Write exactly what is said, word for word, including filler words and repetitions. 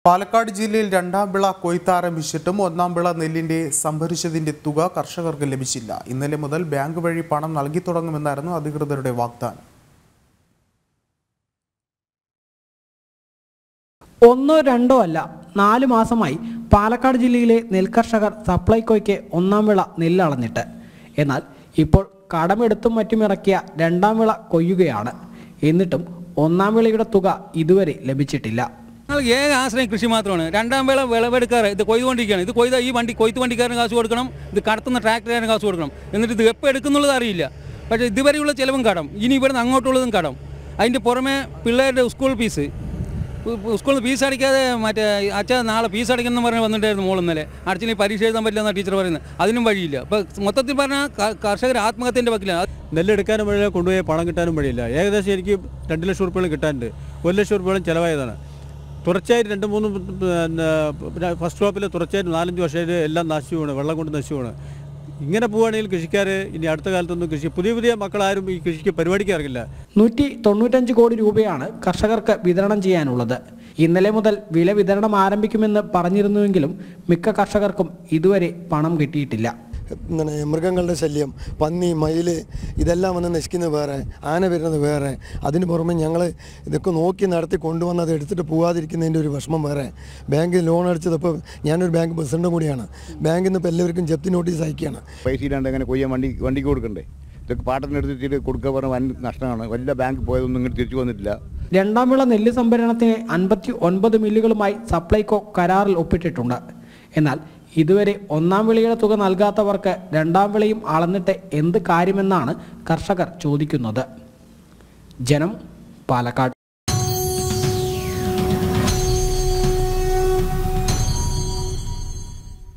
പാലക്കാട് ജില്ലയിൽ രണ്ടാം വിള കൊയ്ത്ത് ആരംഭിച്ചിട്ടും ഒന്നാം വിള നെല്ലിന്റെ സംഭരിച്ചതിന്റെ തുക കർഷകർക്ക് ലഭിച്ചില്ല. ഇന്നലെ മുതൽ ബാങ്ക് വഴി പണം നൽകി തുടങ്ങുമെന്നായിരുന്നു അധികൃതരുടെ വാഗ്ദാനം. ഒന്നോ രണ്ടോ അല്ല, നാല് മാസമായി പാലക്കാട് ജില്ലയിലെ നെൽകർഷകർ സപ്ലൈകോയ്ക്ക് ഒന്നാം വിള നെല്ല് അളന്നിട്ട്. എന്നാൽ ഇപ്പോൾ കടമെടുത്തും മറ്റും ഇറക്കിയ രണ്ടാം വിള കൊയ്യുകയാണ്. എന്നിട്ടും ഒന്നാം വിളയുടെ തുക ഇതുവരെ ലഭിച്ചിട്ടില്ല. ഏക ആശ്രയം കൃഷി മാത്രമാണ്. രണ്ടാം വേള വിളവെടുക്കാറ് ഇത് കൊയ്തുകൊണ്ടിരിക്കുകയാണ്. ഇത് കൊയ്ത ഈ വണ്ടി കൊയ്ത്ത് വണ്ടിക്കാരന് കാശ് കൊടുക്കണം, ഇത് കടത്തുന്ന ട്രാക്ടറുകാരന് കാശ് കൊടുക്കണം. എന്നിട്ട് ഇത് എപ്പോൾ എടുക്കുന്നുള്ളത് അറിയില്ല. പക്ഷേ ഇതുവരെയുള്ള ചിലവും കടം, ഇനി ഇവിടുന്ന് അങ്ങോട്ടുള്ളതും കടം. അതിൻ്റെ പുറമെ പിള്ളേരുടെ സ്കൂൾ ഫീസ്, സ്കൂളിൽ ഫീസ് അടിക്കാതെ മറ്റേ അച്ഛൻ നാളെ ഫീസ് അടിക്കണം പറഞ്ഞ് വന്നിട്ടായിരുന്നു മോൾ ഇന്നലെ. അച്ഛന് പരീക്ഷ എഴുതാൻ പറ്റില്ലെന്നാണ് ടീച്ചർ പറയുന്നത്. അതിനും വഴിയില്ല. അപ്പോൾ മൊത്തത്തിൽ പറഞ്ഞാൽ കർഷകർ ആത്മഹത്യൻ്റെ വക്കിലാണ്. നെല്ലെടുക്കാനും വഴിയില്ല, കൊണ്ടുപോയി പണം കിട്ടാനും വഴിയില്ല. ഏകദേശം എനിക്ക് രണ്ട് ലക്ഷം രൂപയോളം കിട്ടാനുണ്ട്. ഒരു ലക്ഷം രൂപയോളം ചിലവായതാണ്. തുടർച്ചയായിട്ട് രണ്ട് മൂന്ന് ഫസ്റ്റ് ക്രോപ്പിൽ തുടർച്ചയായിട്ട് നാലഞ്ച് വർഷമായിട്ട് എല്ലാം നശിച്ചു പോകണം, വെള്ളം കൊണ്ട് നശിച്ചു പോകണം. ഇങ്ങനെ പോവുകയാണെങ്കിൽ കൃഷിക്കാർ ഇനി അടുത്ത കാലത്തൊന്നും കൃഷി പുതിയ പുതിയ മക്കളാരും ഈ കൃഷിക്ക് പരിപാടിക്ക് ഇറങ്ങില്ല. നൂറ്റി തൊണ്ണൂറ്റഞ്ച് കോടി രൂപയാണ് കർഷകർക്ക് വിതരണം ചെയ്യാനുള്ളത്. ഇന്നലെ മുതൽ വില വിതരണം ആരംഭിക്കുമെന്ന് പറഞ്ഞിരുന്നുവെങ്കിലും മിക്ക കർഷകർക്കും ഇതുവരെ പണം കിട്ടിയിട്ടില്ല. ഇങ്ങനെ മൃഗങ്ങളുടെ ശല്യം, പന്നി, മയിൽ ഇതെല്ലാം വന്ന് നശിക്കുന്നത് വേറെ, ആന വരുന്നത് വേറെ. അതിന് പുറമെ ഞങ്ങൾ ഇതൊക്കെ നോക്കി നടത്തി കൊണ്ടുവന്ന് അത് എടുത്തിട്ട് പോകാതിരിക്കുന്നതിൻ്റെ ഒരു വിഷമം വേറെ. ബാങ്കിൽ ലോൺ അടിച്ചതപ്പോൾ ഞാനൊരു ബാങ്ക് പ്രസിഡന്റ് കൂടിയാണ്. ബാങ്കിൽ നിന്ന് ഇപ്പോൾ എല്ലാവർക്കും ജപ്തി നോട്ടീസ് അയക്കുകയാണ്. പൈസ ഇല്ലാണ്ട് അങ്ങനെ കൊയ്യാൻ വണ്ടി വണ്ടിക്ക് കൊടുക്കണ്ടേ? ഇതൊക്കെ പാട്ടത്തിനെടുത്തിട്ട് കൊടുക്കുക പറഞ്ഞാൽ വൻ നഷ്ടമാണ്. വലിയ ബാങ്ക് പോയതൊന്നും ഇങ്ങോട്ട് തിരിച്ചു വന്നിട്ടില്ല. രണ്ടാം വിള നെല്ല് സംഭരണത്തിന് അൻപത്തി ഒൻപത് മില്ലുകളുമായി സപ്ലൈകോ കരാറിൽ ഒപ്പിട്ടിട്ടുണ്ട്. എന്നാൽ ഇതുവരെ ഒന്നാം വിളയുടെ തുക നൽകാത്തവർക്ക് രണ്ടാം വിളയും അളന്നിട്ട് എന്ത് കാര്യമെന്നാണ് കർഷകർ ചോദിക്കുന്നത്. ജനം, പാലക്കാട്.